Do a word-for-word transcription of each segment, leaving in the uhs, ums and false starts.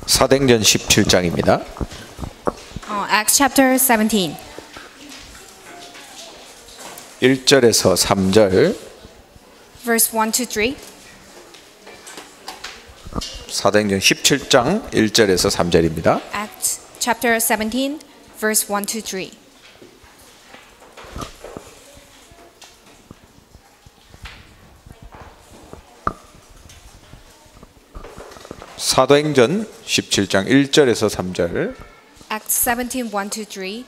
사도행전 십칠 장입니다. Uh, Acts chapter seventeen, 일 절에서 삼 절. verse one to three. 사도행전 십칠 장 일 절에서 삼 절입니다. Acts chapter seventeen, verse one to three. 사도행전 십칠 장 일 절에서 삼 절. Acts seventeen, one to three.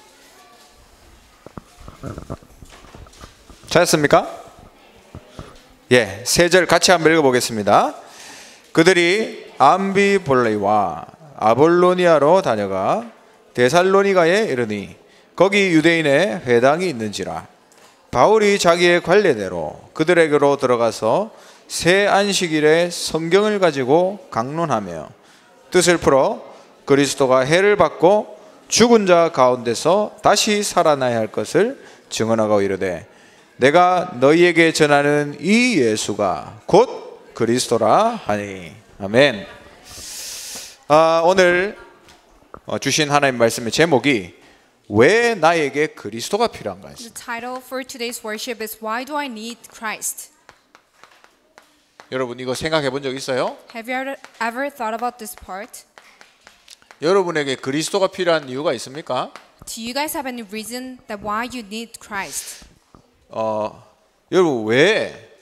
찾았습니까? 예, 세 절 같이 한번 읽어보겠습니다. 그들이 암비볼레와 아볼로니아로 다녀가 데살로니가에 이르니 거기 유대인의 회당이 있는지라. 바울이 자기의 관례대로 그들에게로 들어가서 새 안식일에 성경을 가지고 강론하며 뜻을 풀어 그리스도가 해를 받고 죽은 자 가운데서 다시 살아나야 할 것을 증언하고 이르되 내가 너희에게 전하는 이 예수가 곧 그리스도라 하니. 아멘. 아, 오늘 주신 하나님 말씀의 제목이 왜 나에게 그리스도가 필요한가? The title for today's worship is Why Do I Need Christ? 여러분 이거 생각해 본 적 있어요? Have you ever, ever thought about this part? 여러분에게 그리스도가 필요한 이유가 있습니까? Do you guys have any reason that why you need Christ? 어, 여러분 왜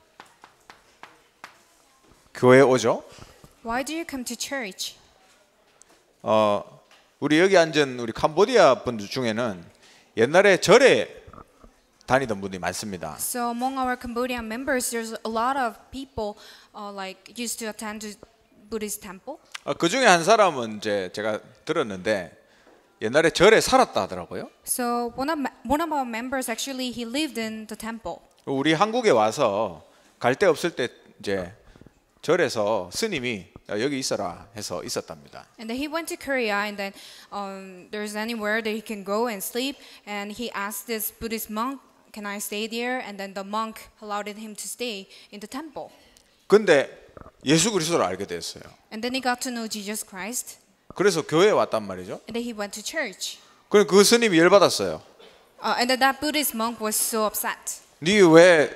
교회에 오죠? Why do you come to church? 어, 우리 여기 앉은 우리 캄보디아 분들 중에는 옛날에 절에 다니던 분들이 많습니다. So among our Cambodian members, there's a lot of people uh, like used to attend to Buddhist temple. 어, 그 중에 한 사람은 이제 제가 들었는데 옛날에 절에 살았다 하더라고요. So one of one of our members actually he lived in the temple. 우리 한국에 와서 갈 데 없을 때 이제 절에서 스님이 여기 있어라 해서 있었답니다. And then he went to Korea, and then um, there's anywhere that he can go and sleep. And he asked this Buddhist monk, "Can I stay there?" And then the monk allowed him to stay in the temple. 근데 예수 그리스도를 알게 됐어요. And then he got to know Jesus Christ. 그래서 교회에 왔단 말이죠. And then he went to church. 그럼 그 스님이 열받았어요. Uh, and then that Buddhist monk was so upset. 네 왜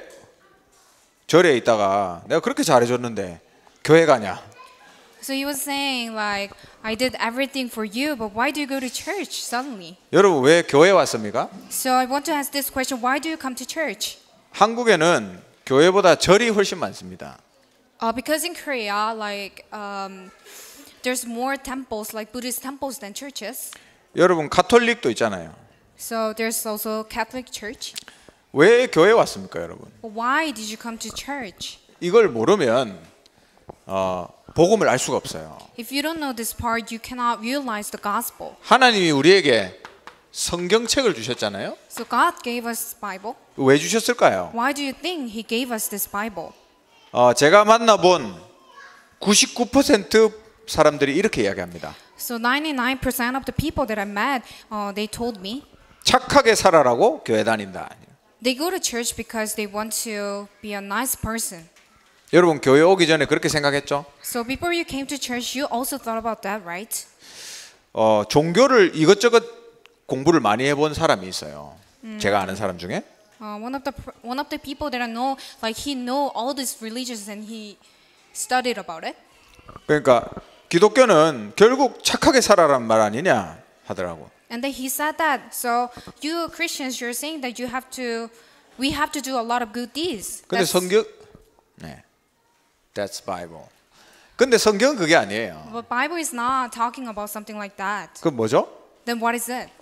절에 있다가 내가 그렇게 잘해줬는데 교회 가냐? So he was saying like, I did everything for you, but why do you go to church suddenly? 여러분 왜 교회에 왔습니까? So I want to ask this question, why do you come to church? 한국에는 교회보다 절이 훨씬 많습니다. Uh, because in Korea, like um, there's more temples, like Buddhist temples than churches. 여러분 가톨릭도 있잖아요. So there's also Catholic Church. 왜 교회에 왔습니까, 여러분? But why did you come to church? 이걸 모르면 어, 복음을 알 수가 없어요. If you don't know this part, you cannot realize the gospel. 하나님이 우리에게 성경책을 주셨잖아요. So God gave us Bible. 왜 주셨을까요? Why do you think He gave us this Bible? 어, 제가 만나본 구십구 퍼센트 사람들이 이렇게 이야기합니다. So ninety-nine percent of the people that I met, uh, they told me 착하게 살아라고 교회 다닌다. they go to church because they want to be a nice person. 여러분 교회 오기 전에 그렇게 생각했죠? So before you came to church, you also thought about that, right? 어, 종교를 이것저것 공부를 많이 해본 사람이 있어요. 음. 제가 아는 사람 중에. Uh, one of the one of the people that I know, like he know all these religions and he studied about it. 그러니까 기독교는 결국 착하게 살아라는 말 아니냐 하더라고. And then he said that. So you Christians, you're saying that you have to, we have to do a lot of good deeds. 근데 That's- 성경, 네, that's Bible. 근데 성경은 그게 아니에요. But Bible is not talking about something like that. 그 뭐죠? Then what is it?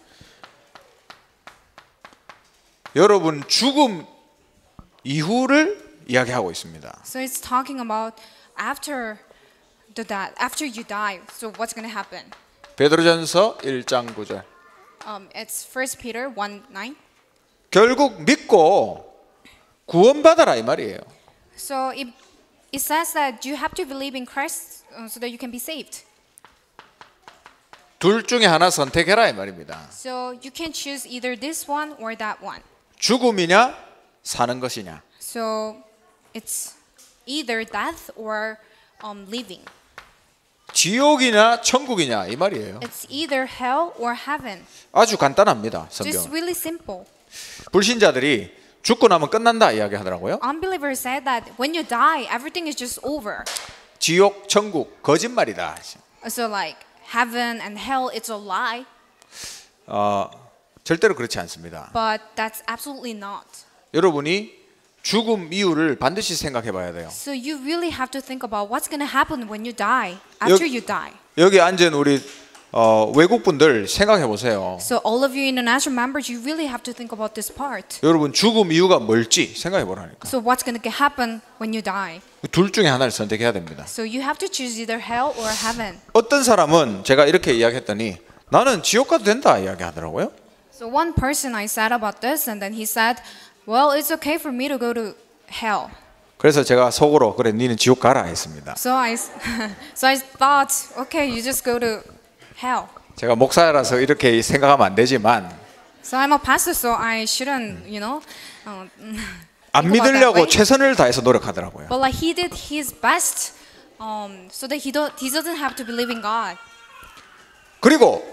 여러분 죽음 이후를 이야기하고 있습니다. So it's talking about after the death, after you die. So what's going to happen? 베드로전서 일 장 구 절. Um, it's First Peter one nine. 결국 믿고 구원받아라 이 말이에요. So it it says that you have to believe in Christ uh, so that you can be saved. 둘 중에 하나 선택해라 이 말입니다. So you can choose either this one or that one. 죽음이냐 사는 것이냐. So it's either death or um, living. 지옥이냐 천국이냐 이 말이에요. It's either hell or heaven. 아주 간단합니다. Just 성경. really simple. 불신자들이 죽고 나면 끝난다 이야기하더라고요. Unbelievers said that when you die, everything is just over. 지옥 천국 거짓말이다. So like heaven and hell, it's a lie. 어, 절대로 그렇지 않습니다. But that's absolutely not. 여러분이 죽음 이유를 반드시 생각해 봐야 돼요. So you really have to think about what's going to happen when you die, after you die. 여기 앉은 우리 어, 외국 분들 생각해 보세요. So all of you international members, you really have to think about this part. 여러분 죽음 이유가 뭘지 생각해 보라니까. So what's going to happen when you die? 둘 중에 하나를 선택해야 됩니다. So you have to choose either hell or heaven. 어떤 사람은 제가 이렇게 이야기했더니 나는 지옥 가도 된다 이야기하더라고요. So one person I said about this, and then he said, well, it's okay for me to go to hell. 그래서 제가 속으로 그래 니는 지옥 가라 했습니다. So I, so I thought, okay, you just go to hell. 제가 목사라서 이렇게 생각하면 안 되지만 So I'm a pastor, so I shouldn't, you know. Uh, 안 think about that 믿으려고 way. 최선을 다해서 노력하더라고요. But like he did his best, um, so that he don't, he doesn't have to believe in God. 그리고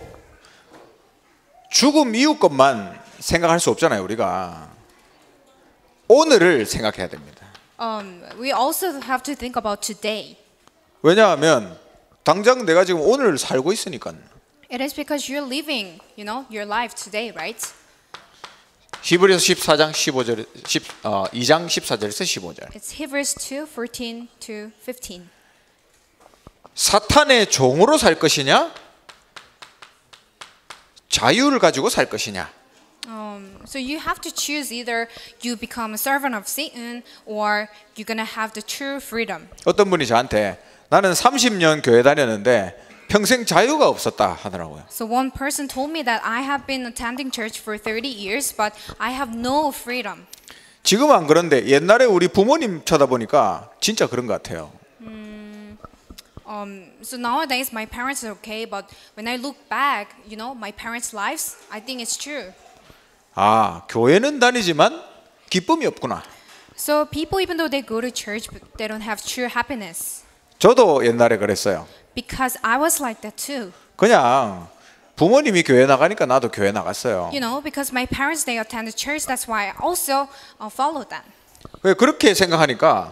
죽음 이후 것만 생각할 수 없잖아요. 우리가 오늘을 생각해야 됩니다. Um, we also have to think about today. 왜냐하면 당장 내가 지금 오늘을 살고 있으니까. It is because you're living, you know, your life today, right? 히브리서 십사 장 십오 절 어, 이 장 십사 절에서 십오 절. It's Hebrews two fourteen to fifteen. 사탄의 종으로 살 것이냐? 자유를 가지고 살 것이냐? Um, so you have to choose either you become a servant of Satan or you're gonna have the true freedom. 어떤 분이 저한테 나는 삼십 년 교회 다녔는데 평생 자유가 없었다 하더라고요. So one person told me that I have been attending church for thirty years, but I have no freedom. 지금은 안 그런데 옛날에 우리 부모님 쳐다보니까 진짜 그런 것 같아요. Um, so nowadays my parents are okay, but when I look back, you know, my parents' lives, I think it's true. 아, 교회는 다니지만 기쁨이 없구나. So people, even though they go to church, but they don't have true happiness. 저도 옛날에 그랬어요. Because I was like that too. 그냥 부모님이 교회 나가니까 나도 교회 나갔어요. You know, because my parents, they attended church, that's why I also uh, followed them. 왜 그렇게 생각하니까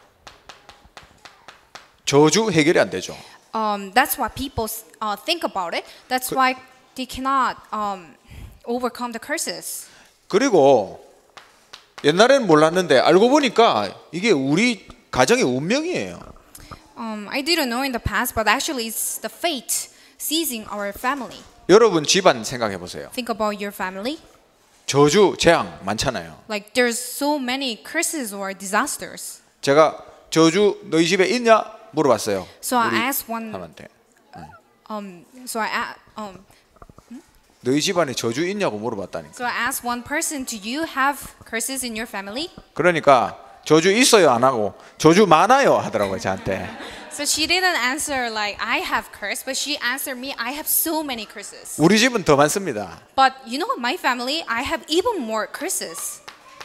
저주 해결이 안 되죠. Um, that's why people uh, think about it. That's why they cannot um, overcome the curses. 그리고 옛날에는 몰랐는데 알고 보니까 이게 우리 가정의 운명이에요. Um, I didn't know in the past, but actually it's the fate seizing our family. 여러분 집안 생각해 보세요. Think about your family. 저주, 재앙 많잖아요. Like there's so many curses or disasters. 제가 저주 너희 집에 있냐 물어봤어요. So I 우리 asked one. 사람한테 Um, so I a- um, 너희 집안에 저주 있냐고 물어봤다니까. so I asked one person, do you have curses in your family? 그러니까 저주 있어요 안 하고 저주 많아요 하더라고요 저한테. So she didn't answer like I have curse, but she answered me, I have so many curses. 우리 집은 더 많습니다. But you know, my family, I have even more curses.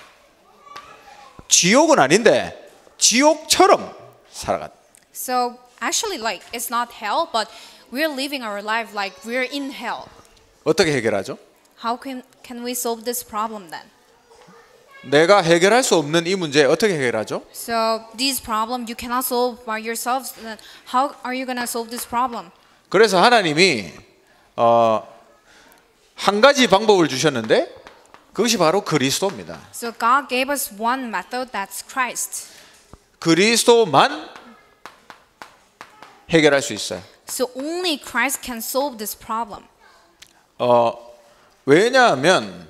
지옥은 아닌데 지옥처럼 살아갔. So actually, like it's not hell, but we're living our life like we're in hell. 어떻게 해결하죠? How can can we solve this problem then? 내가 해결할 수 없는 이 문제 어떻게 해결하죠? So this problem you cannot solve by yourselves. Then how are you gonna solve this problem? 그래서 하나님이 어, 한 가지 방법을 주셨는데 그것이 바로 그리스도입니다. So God gave us one method, that's Christ. 그리스도만 해결할 수 있어요. So only Christ can solve this problem. 어, 왜냐하면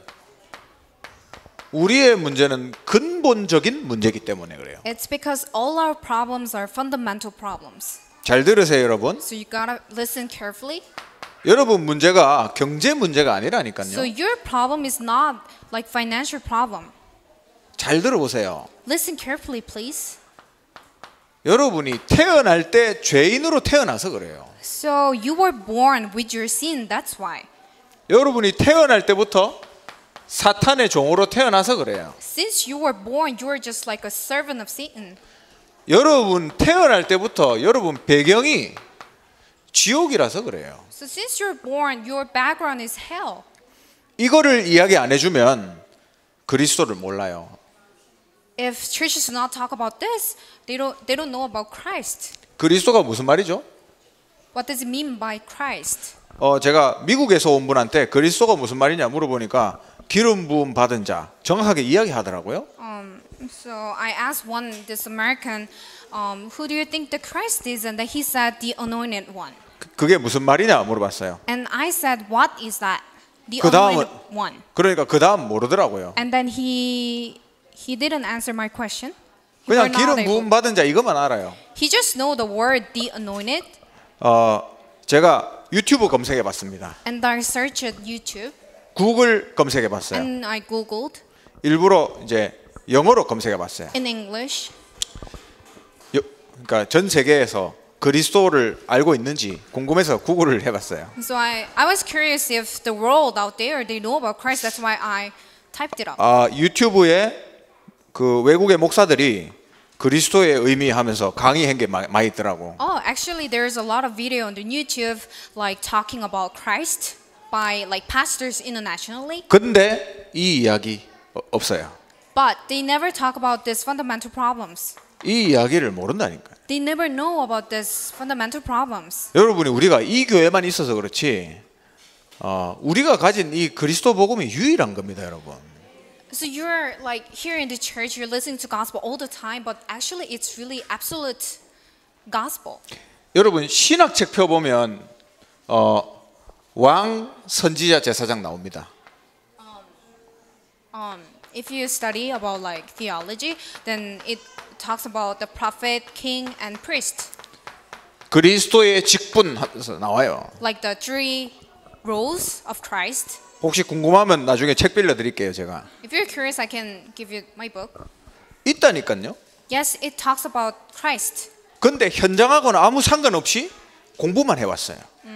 우리의 문제는 근본적인 문제이기 때문에 그래요. It's because all our problems are fundamental problems. 잘 들으세요, 여러분. So you gotta listen carefully. 여러분 문제가 경제 문제가 아니라니까요. So your problem is not like financial problem. 잘 들어보세요. Listen carefully, please. 여러분이 태어날 때 죄인으로 태어나서 그래요. So you were born with your sin, that's why. 여러분이 태어날 때부터 사탄의 종으로 태어나서 그래요. Since you were born, you are just like a servant of Satan. 여러분 태어날 때부터 여러분 배경이 지옥이라서 그래요. So since you're born, your background is hell. 이거를 이야기 안 해주면 그리스도를 몰라요. If churches do not talk about this, they don't they don't know about Christ. 그리스도가 무슨 말이죠? What does it mean by Christ? 어 제가 미국에서 온 분한테 그리스도가 무슨 말이냐 물어보니까 기름 부음 받은 자 정확하게 이야기하더라고요. Um, so I asked one this American, um, who do you think the Christ is, and that he said the anointed one. 그- 그게 무슨 말이냐 물어봤어요. And I said, what is that? The 그 다음은 anointed one. 그러니까 그 다음 모르더라고요. And then he he didn't answer my question. He 그냥 were not 기름 able- 부음 받은 자 이것만 알아요. He just know the word the anointed, 어 제가 유튜브 검색해 봤습니다. and I searched at YouTube 구글 검색해 봤어요. and I googled 일부러 이제 영어로 검색해 봤어요. in English. 여- 그러니까 전 세계에서 그리스도를 알고 있는지 궁금해서 구글을 해봤어요. So I I was curious if the world out there they know about Christ. That's why I typed it up. 아 유튜브에 그 외국의 목사들이 그리스도의 의미하면서 강의한 게 마- 많이 있더라고. Oh, actually, there's a lot of video on the YouTube like talking about Christ by like pastors internationally. 근데 이 이야기 어- 없어요. But they never talk about these fundamental problems. 이 이야기를 모른다니까요. They never know about these fundamental problems. 여러분이 우리가 이 교회만 있어서 그렇지 어, 우리가 가진 이 그리스도 복음이 유일한 겁니다, 여러분. So you're like here in the church, you're listening to gospel all the time, but actually it's really absolute gospel. 여러분 신학책 펴 보면 어, 왕 선지자 제사장 나옵니다. Um, if you study about like theology, then it talks about the prophet, king, and priest, 그리스도의 직분 하면서 나와요. like the three roles of Christ. 혹시 궁금하면 나중에 책 빌려 드릴게요, 제가. If you're curious, I can give you my book. 있다니까요. Yes, it talks about Christ. 근데 현장하고는 아무 상관없이 공부만 해왔어요.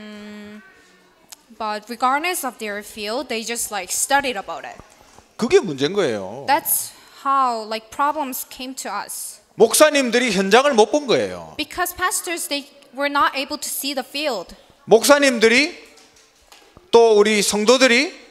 But regardless of their field, they just like studied about it. 그게 문제인 거예요. That's how like problems came to us. 목사님들이 현장을 못 본 거예요. Because pastors, they were not able to see the field. 목사님들이 또 우리 성도들이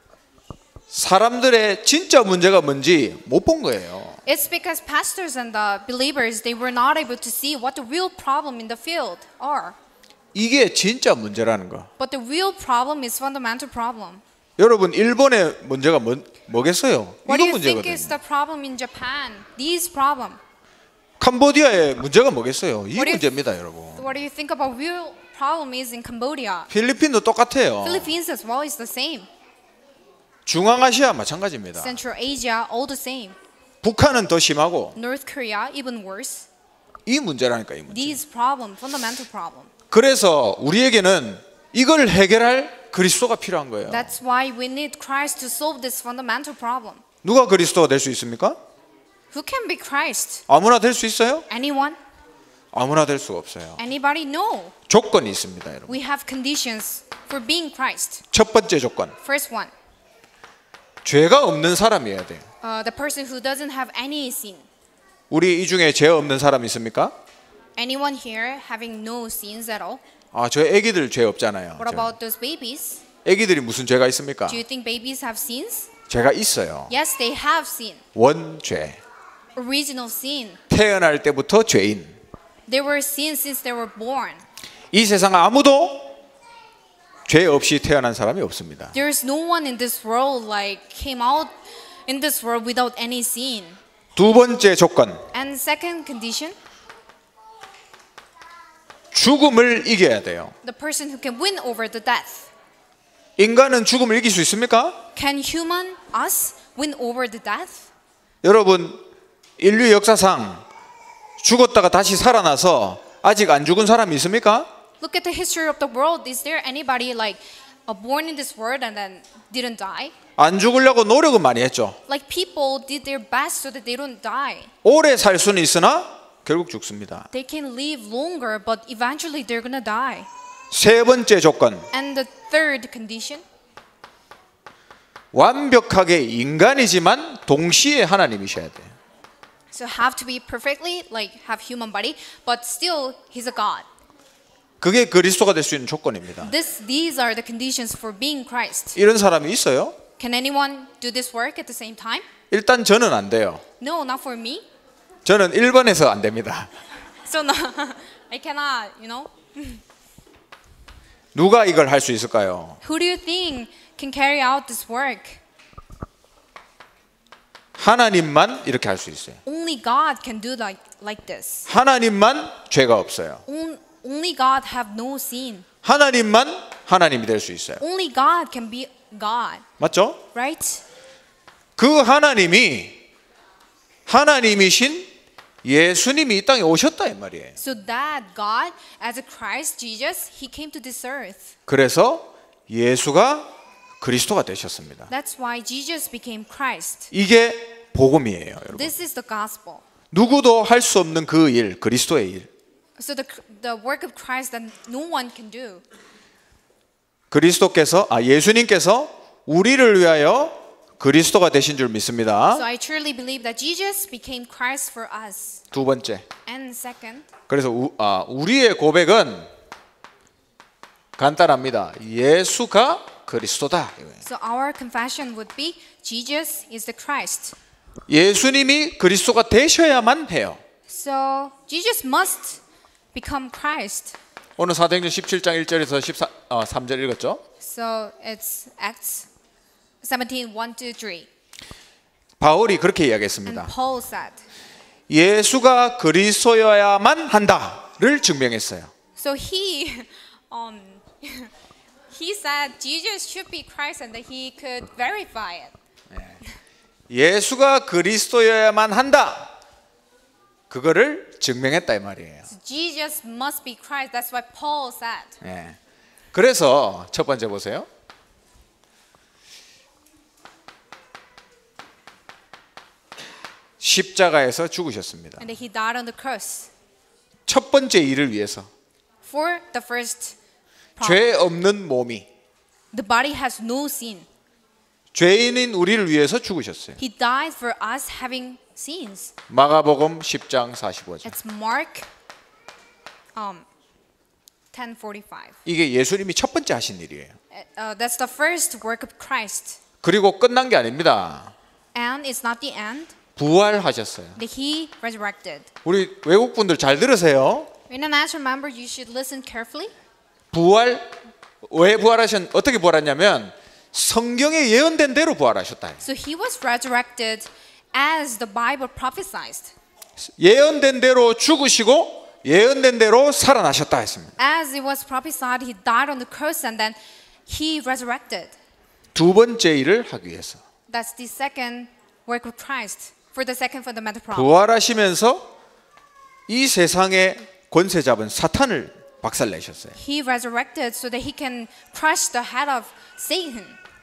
사람들의 진짜 문제가 뭔지 못 본 거예요. It's because pastors and the believers, they were not able to see what the real problem in the field are. 이게 진짜 문제라는 거. But the real problem is fundamental problem. 여러분 일본의 문제가 뭐, 뭐겠어요? What do 이거 you think is 문제거든요. the problem in Japan? These problem. 캄보디아의 문제가 뭐겠어요? 이 What do you- 문제입니다, 여러분. What do you think about real problem is in Cambodia? 필리핀도 똑같아요. Philippines as well is the same. 중앙아시아 마찬가지입니다. Central Asia, all the same. 북한은 더 심하고 North Korea, even worse. 이 문제라니까 이 문제. These problem, fundamental problem. 그래서 우리에게는 이걸 해결할 그리스도가 필요한 거예요. That's why we need Christ to solve this fundamental problem. 누가 그리스도가 될 수 있습니까? Who can be Christ? 아무나 될 수 있어요? Anyone? 아무나 될 수가 없어요. Anybody? No. 조건이 있습니다, 여러분. We have conditions for being Christ. 첫 번째 조건. First one, 죄가 없는 사람이어야 돼요. uh, the person who doesn't have any sin. 우리 이 중에 죄 없는 사람 있습니까? Anyone here having no sins at all? 아, 저 애기들 죄 없잖아요. What about those babies? 애기들이 무슨 죄가 있습니까? Do you think babies have sins? 죄가 있어요. Yes, they have sin. 원죄. Original sin. 태어날 때부터 죄인. They were sin since they were born. 이 세상 아무도 죄 없이 태어난 사람이 없습니다. There's no one in this world like came out in this world without any sin. 두 번째 조건. And second condition, 죽음을 이겨야 돼요. the person who can win over the death. 인간은 죽음을 이길 수 있습니까? Can human, us, win over the death? 여러분, 인류 역사상 죽었다가 다시 살아나서 아직 안 죽은 사람이 있습니까? Look at the history of the world. Is there anybody like uh, born in this world and then didn't die? 안 죽으려고 노력은 많이 했죠. Like people did their best so that they don't die. 오래 살 수는 있으나 결국 죽습니다. They can live longer, but eventually they're gonna die. 세 번째 조건. And the third condition, 완벽하게 인간이지만 동시에 하나님이셔야 돼요. so have to be perfectly like have human body, but still he's a God. 그게 그리스도가 될 수 있는 조건입니다. This, these are the conditions for being Christ. 이런 사람이 있어요? Can anyone do this work at the same time? 일단 저는 안 돼요. No, not for me. 저는 일 번에서 안 됩니다. So no, I cannot, you know. 누가 이걸 할 수 있을까요? Who do you think can carry out this work? 하나님만 이렇게 할 수 있어요. Only God can do like, like this. 하나님만 죄가 없어요. On- Only God have no sin. 하나님만 하나님이 될 수 있어요. Only God can be God, 맞죠? right? 그 하나님이 하나님이신 예수님이 이 땅에 오셨다 이 말이에요. So that God, as a Christ Jesus, He came to this earth. 그래서 예수가 그리스도가 되셨습니다. That's why Jesus became Christ. 이게 복음이에요, 여러분. This is the gospel. 누구도 할 수 없는 그 일, 그리스도의 일. So the the work of Christ that no one can do. 그리스도께서 아 예수님께서 우리를 위하여 그리스도가 되신 줄 믿습니다. So I truly believe that Jesus became Christ for us. 두 번째. And second, 그래서 우, 아, 우리의 고백은 간단합니다. 예수가 그리스도다. so our confession would be Jesus is the Christ. 예수님이 그리스도가 되셔야만 해요. So Jesus must become Christ. 오늘 사도행전 십칠 장 일 절에서 십삼 절 읽었죠? So it's Acts seventeen, one to three. 바울이 그렇게 And 이야기했습니다. Paul said, 예수가 그리스도여야만 한다를 증명했어요. so he, um, he said Jesus should be Christ and that he could verify it. 예수가 그리스도여야만 한다. 그거를 증명했다 이 말이에요. So Jesus must be Christ. That's what Paul said. 예. 그래서 첫 번째 보세요. 십자가에서 죽으셨습니다. And that he died on the cross 첫 번째 일을 위해서 for the first problem. 죄 없는 몸이 The body has no sin. 죄인인 우리를 위해서 죽으셨어요. He died for us having sins. 마가복음 십 장 사십오 절. It's Mark um, ten forty-five. 이게 예수님이 첫 번째 하신 일이에요. Uh, that's the first work of Christ. 그리고 끝난 게 아닙니다. And it's not the end. 부활하셨어요. That he resurrected. 우리 외국 분들 잘 들으세요. International member, you should listen carefully. 부활 왜 부활하셨 어떻게 부활했냐면 성경에 예언된 대로 부활하셨다. So he was resurrected as the Bible prophesied. 예언된 대로 죽으시고 예언된 대로 살아나셨다 했습니다. As it was prophesied, he died on the cross and then he resurrected. 두 번째 일을 하기 위해서 That's the second work of Christ for the second fundamental problem. 부활하시면서 이 세상의 권세 잡은 사탄을 박살내셨어요. He resurrected so that he can crush the head of Satan.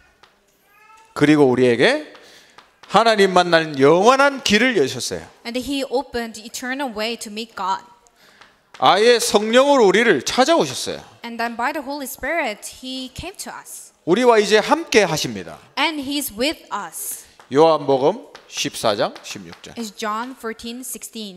그리고 우리에게 하나님 만나는 영원한 길을 여셨어요. And that he opened the eternal way to meet God. 아예 성령으로 우리를 찾아오셨어요. And then by the Holy Spirit, he came to us. 우리와 이제 함께 하십니다. And he's with us. 요한복음 십사 장 십육 절. It's John fourteen sixteen.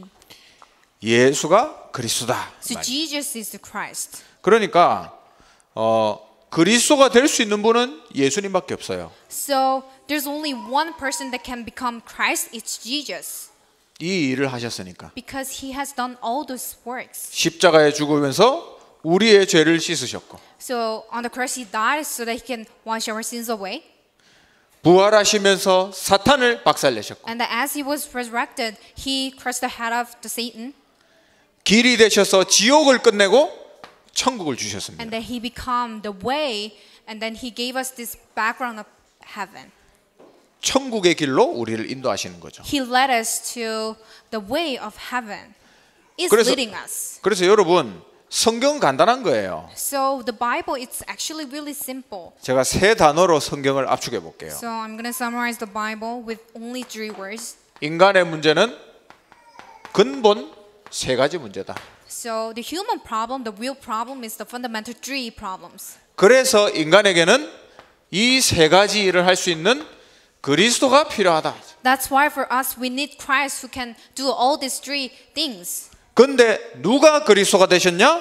예수가 그리스도다. So Jesus is the Christ. 그러니까 어, 그리스도가 될 수 있는 분은 예수님밖에 없어요. So there's only one person that can become Christ. It's Jesus. 이 일을 하셨으니까. Because he has done all those works. 십자가에 죽으면서 우리의 죄를 씻으셨고 So on the cross he died so that he can wash our sins away. 부활하시면서 사탄을 박살내셨고 And that as he was resurrected, he crushed the head of the Satan. 길이 되셔서 지옥을 끝내고 천국을 주셨습니다. And that he became the way, and then he gave us this background of heaven. 천국의 길로 우리를 인도하시는 거죠. He led us to the way of heaven. Is 그래서- leading us. 그래서 여러분 성경은 간단한 거예요. So the Bible, it's actually really simple. 제가 세 단어로 성경을 압축해 볼게요. So I'm going to summarize the Bible with only three words. 인간의 문제는 근본 세 가지 문제다. So the human problem, the real problem, is the fundamental three problems. 그래서 인간에게는 이 세 가지 일을 할 수 있는 그리스도가 필요하다. That's why for us we need Christ who can do all these three things. 근데 누가 그리스도가 되셨냐?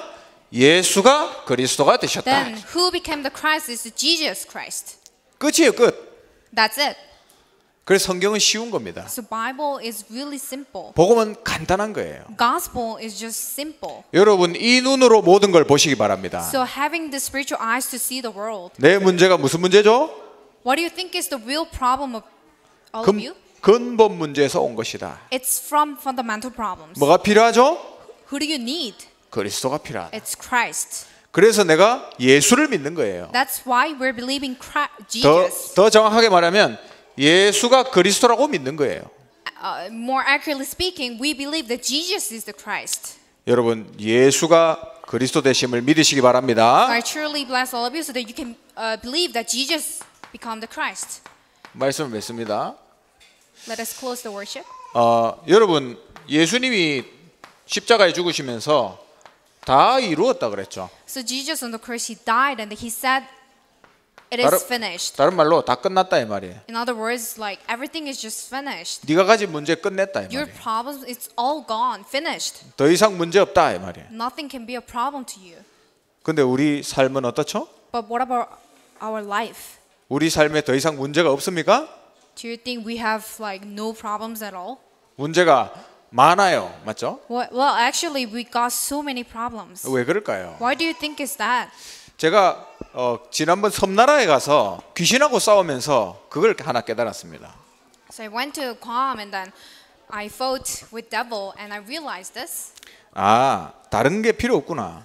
예수가 그리스도가 되셨다. Then who became the Christ is Jesus Christ. 끝이에요, 끝. That's it. 그래서 성경은 쉬운 겁니다. So Bible is really simple. 복음은 간단한 거예요. Gospel is just simple. 여러분 이 눈으로 모든 걸 보시기 바랍니다. So having the spiritual eyes to see the world. 내 문제가 무슨 문제죠? What do you think is the real problem of all of 근, you? 근본 문제에서 온 것이다. It's from fundamental problems. 뭐가 필요하죠? Who do you need? 그리스도가 필요하다. It's Christ. 그래서 내가 예수를 믿는 거예요. That's why we're believing Christ, 더, Jesus. 더 정확하게 말하면 예수가 그리스도라고 믿는 거예요. Uh, more accurately speaking, we believe that Jesus is the Christ. 여러분 예수가 그리스도 되심을 믿으시기 바랍니다. I truly bless all of you so that you can uh, believe that Jesus become the Christ. 말씀을 맺습니다. Let us close the worship. 어, 여러분 예수님이 십자가에 죽으시면서 다 이루었다 그랬죠. So Jesus on the cross, he died and he said, "It 다른, is finished." 다른 말로 다 끝났다 이 말이에요. In other words, like everything is just finished. 네가 가진 문제 끝냈다 이 Your 말이에요. problems, it's all gone, finished. 더 이상 문제 없다 이 말이에요. Nothing can be a problem to you. 근데 우리 삶은 어떻죠? But what about our life? 우리 삶에 더 이상 문제가 없습니까? Do you think we have like no problems at all? 문제가 많아요. 맞죠? Well, well, actually, we got so many problems. 왜 그럴까요? Why do you think is that? 제가 어, 지난번 섬나라에 가서 귀신하고 싸우면서 그걸 하나 깨달았습니다. So I went to Guam and then I fought with devil and I realized this. 아, 다른 게 필요 없구나.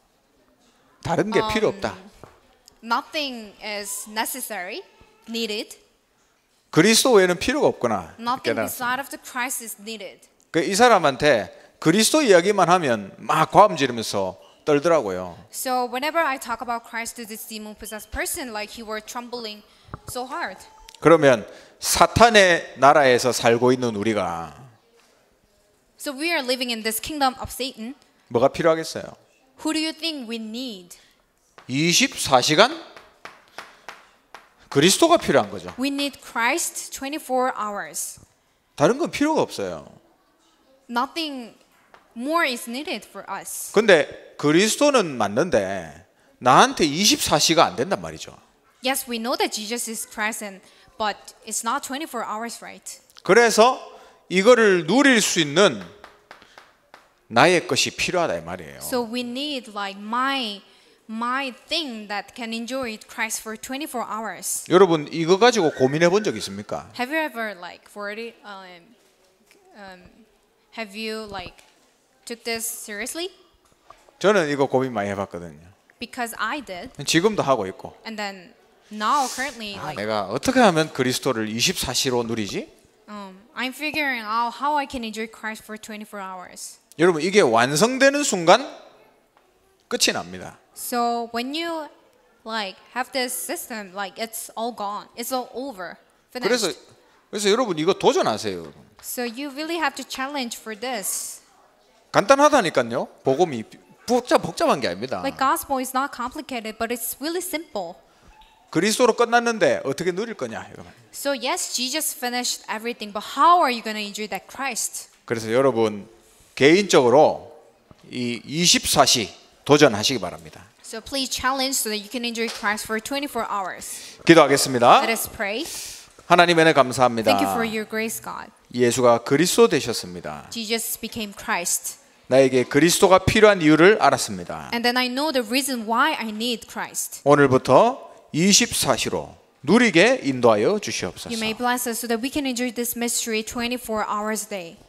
다른 게 Um, 필요 없다. Nothing is necessary, needed. 그리스도 외에는 필요가 없구나. Nothing 깨달았습니다. beside of the Christ is needed. 그 이 사람한테 그리스도 이야기만 하면 막 과음 지르면서 떨더라고요. So whenever I talk about Christ to this demon-possessed person, like he were trembling so hard. 그러면 사탄의 나라에서 살고 있는 우리가 So we are living in this kingdom of Satan. 뭐가 필요하겠어요? Who do you think we need? 이십사 시간 그리스도가 필요한 거죠. We need Christ twenty-four hours. 다른 건 필요가 없어요. Nothing more is needed for us. 근데 그리스도는 맞는데 나한테 이십사 시가 안 된단 말이죠. Yes, we know that Jesus is Christ, and, but it's not twenty-four hours, right? 그래서 이거를 누릴 수 있는 나의 것이 필요하다 이 말이에요. So we need like my my thing that can enjoy Christ for twenty-four hours. 여러분 이거 가지고 고민해 본 적 있습니까? Have you ever like for it um, um have you like took this seriously? 저는 이거 고민 많이 해봤거든요. Because I did, 지금도 하고 있고. and then now currently 아, like 내가 어떻게 하면 그리스도를 이십사 시로 누리지? um, I'm figuring out how I can enjoy Christ for twenty-four hours. 여러분 이게 완성되는 순간 끝이 납니다. So when you like have this system, like it's all gone, it's all over, 그래서 finished. 그래서 여러분 이거 도전하세요. So you really have to challenge for this. 간단하다니까요. 복음이 복잡 복잡한 게 아닙니다. Like gospel is not complicated, but it's really simple. 그리스도로 끝났는데 어떻게 누릴 거냐 이거. So yes, Jesus finished everything, but how are you going to enjoy that Christ? 그래서 여러분 개인적으로 이 이십사 시 도전하시기 바랍니다. So please challenge so that you can enjoy Christ for twenty-four hours. 기도하겠습니다. Let us pray. 하나님 은혜 감사합니다. Thank you for your grace, God. 예수가 그리스도 되셨습니다. Jesus became Christ. 나에게 그리스도가 필요한 이유를 알았습니다. And then I know the reason why I need Christ. 오늘부터 이십사 시로 누리게 인도하여 주시옵소서. You may bless us so that we can enjoy this mystery twenty-four hours a day.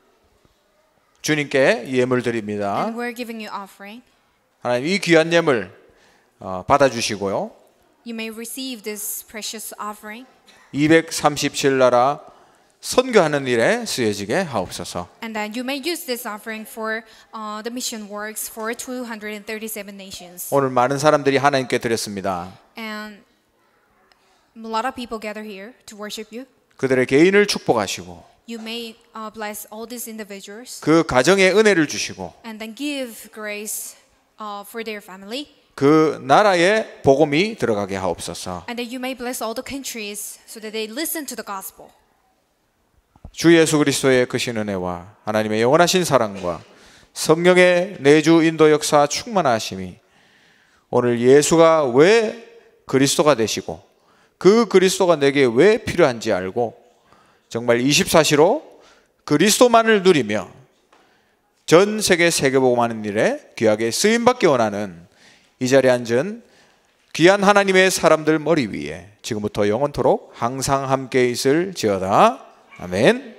주님께 예물 드립니다. And we're giving you offering. 하나님 이 귀한 예물 어, 받아주시고요. You may receive this precious offering. 이백삼십칠 나라 선교하는 일에 쓰여지게 하옵소서. And then you may use this offering for uh, the mission works for two hundred thirty-seven nations. 오늘 많은 사람들이 하나님께 드렸습니다. And a lot of people gather here to worship you. 그들의 개인을 축복하시고 You may uh, bless all these individuals 그 가정에 은혜를 주시고 and then give grace uh, for their family. 그 나라에 복음이 들어가게 하옵소서. And that you may bless all the countries so that they listen to the gospel. 주 예수 그리스도의 크신 은혜와 하나님의 영원하신 사랑과 성령의 내주 인도 역사 충만하심이 오늘 예수가 왜 그리스도가 되시고 그 그리스도가 내게 왜 필요한지 알고 정말 이십사 시로 그리스도만을 누리며 전 세계 세계복음하는 일에 귀하게 쓰임받기 원하는 이 자리에 앉은 귀한 하나님의 사람들 머리 위에 지금부터 영원토록 항상 함께 있을지어다. 아멘.